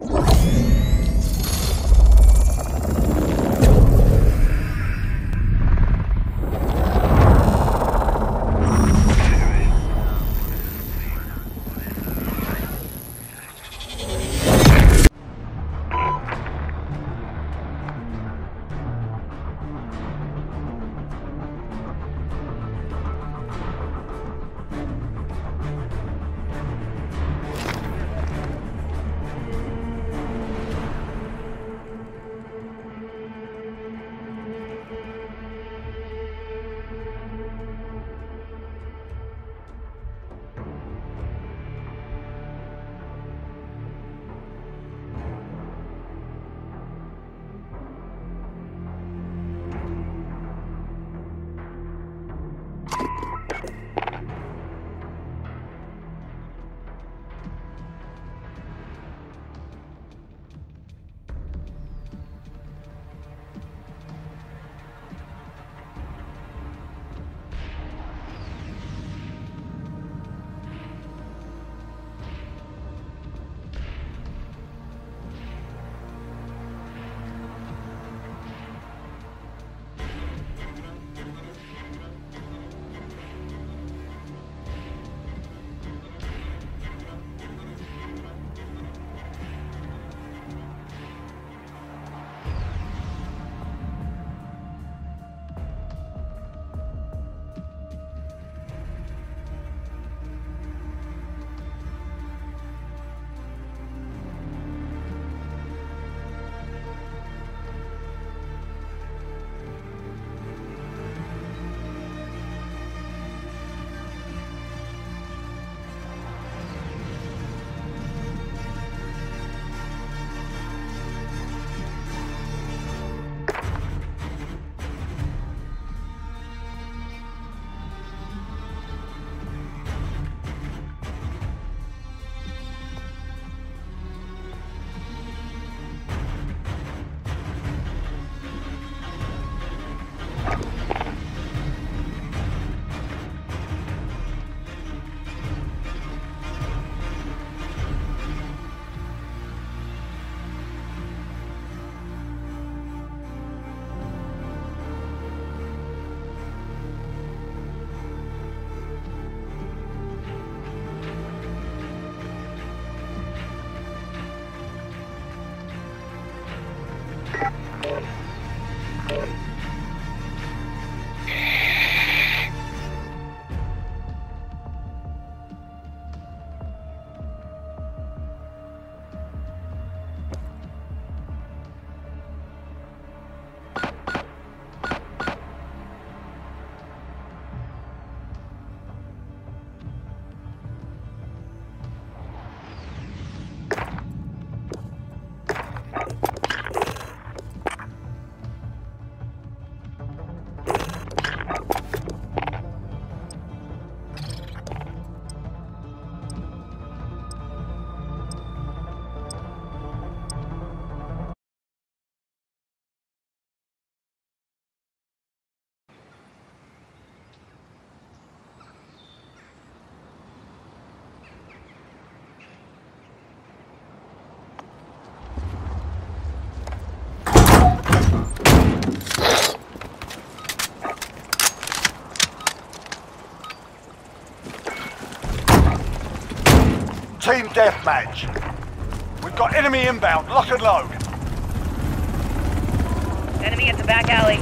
Team deathmatch. We've got enemy inbound, lock and load. Enemy at the back alley.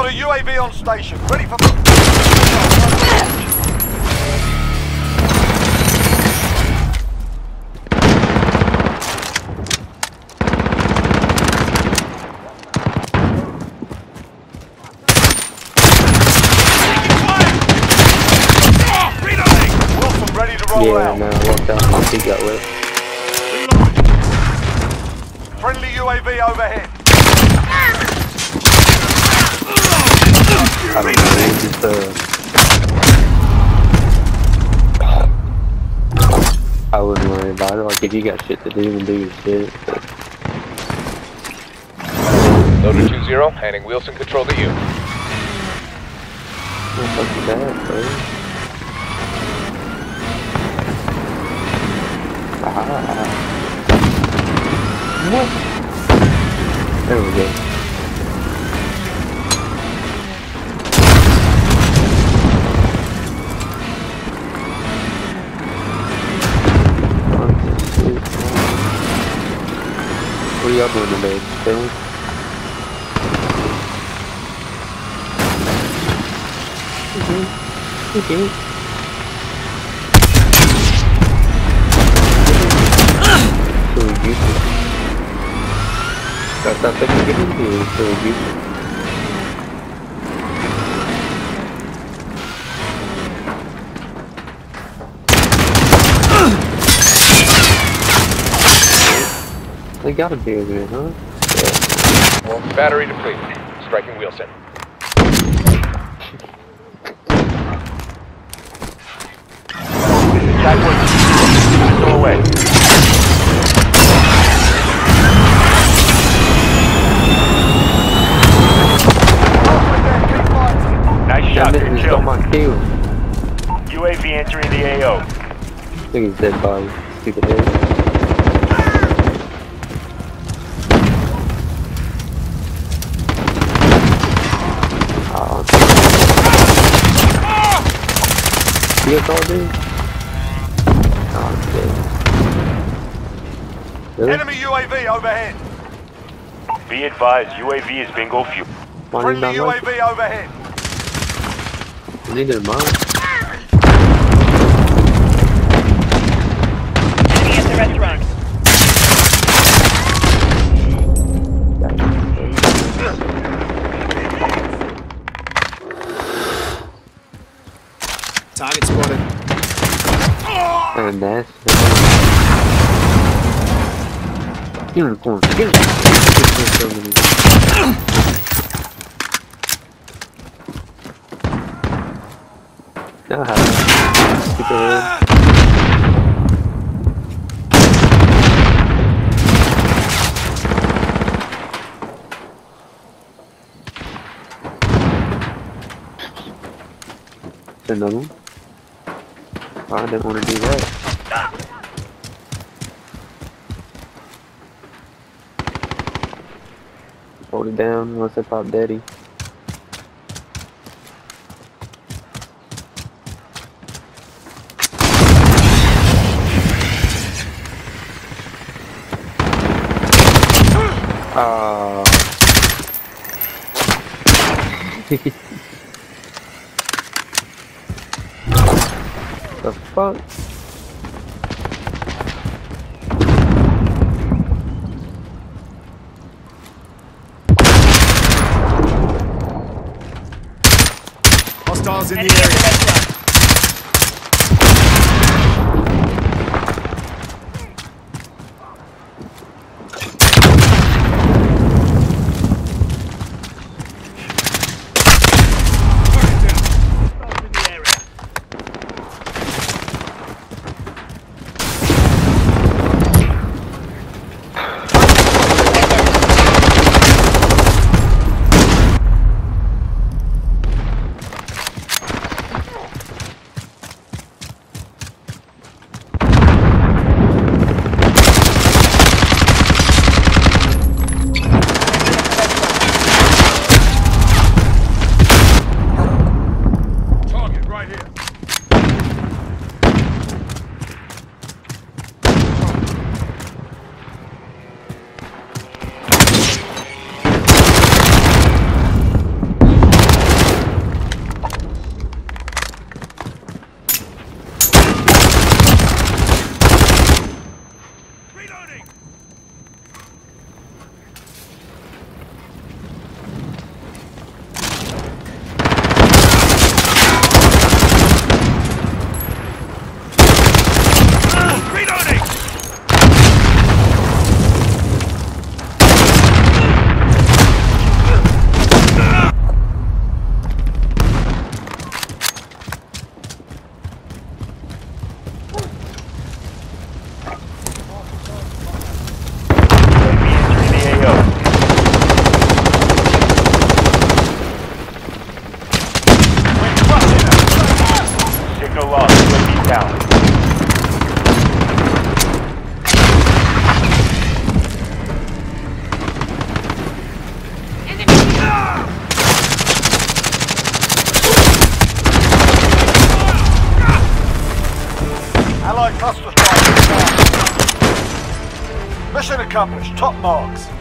a UAV on station. Ready for... Wilson, ready to roll Yeah, out. man, I walked out and my feet got wet. Friendly UAV overhead. I don't know, it's just, I wouldn't worry about it. Like, if you got shit to do, then do your shit. But... Loader 2-0, handing Wilson control to you. What the fuck is that, bro? What? There we go. What are y'all doing today? Chilling? Okay. So useless. That's not that you get into it, so useless. They gotta be over here, huh? Yeah. Battery depleted. Striking Wilson. Go away. Nice shot, That good missus kill. stole my kill. UAV entering the AO. I think he's dead body. Stupid head. Oh, you all dude? Oh, dead. Really? Enemy UAV overhead. Be advised, UAV is bingo fuel. Why Friendly did you not like UAV overhead. it? Neither mine. Enemy at the restaurant. Target spotted. And that's unicorn. Now how? Stupid head. Another one. I didn't want to do that. Hold it down unless I pop daddy. The fuck? Hostiles in the Enemy at the area. restaurant. Allied cluster strike. Mission accomplished. Top marks.